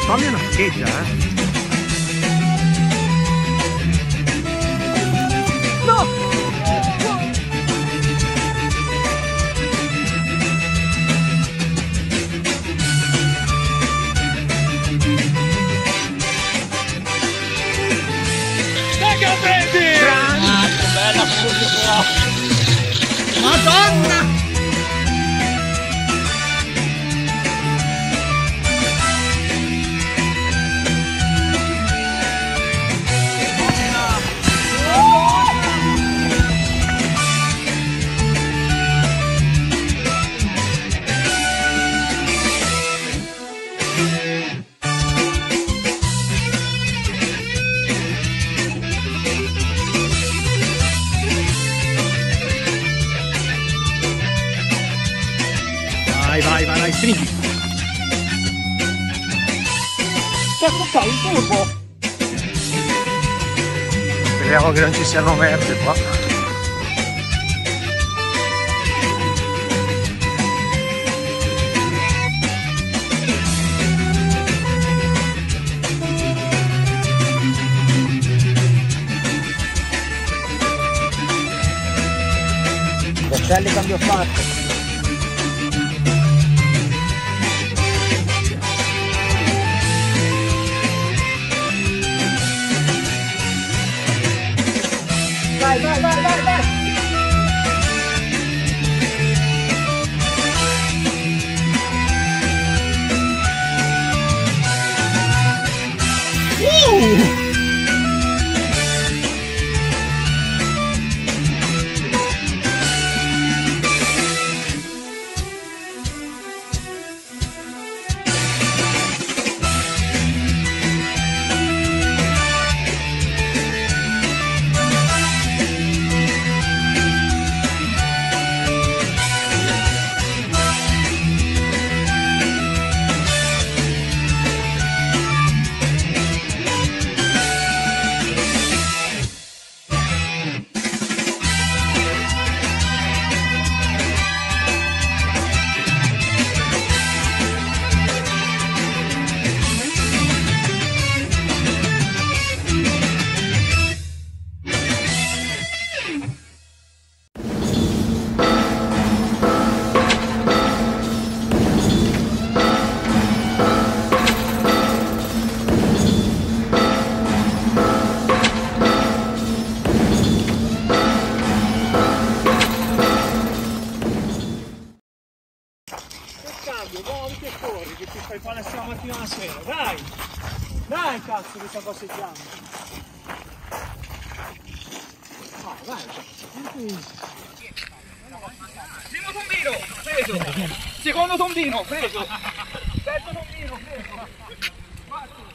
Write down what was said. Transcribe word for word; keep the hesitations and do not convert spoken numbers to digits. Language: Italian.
Fammi una scheggia, eh. No! Dai che lo prendi! Ah, che bella furia! Madonna! Vai, vai, vai, vai, stringi. Cazzo fai il turbo? Speriamo che non ci siano merde qua. Belli cambio fatto. Vai, vai, vai, vai, vai! Uh! Muovi che corri, che ti fai palestra la mattina alla sera, dai! Dai cazzo che sta passeggiando! Ah, vai! Primo tombino, preso! Secondo tombino, preso! Terzo tombino, preso!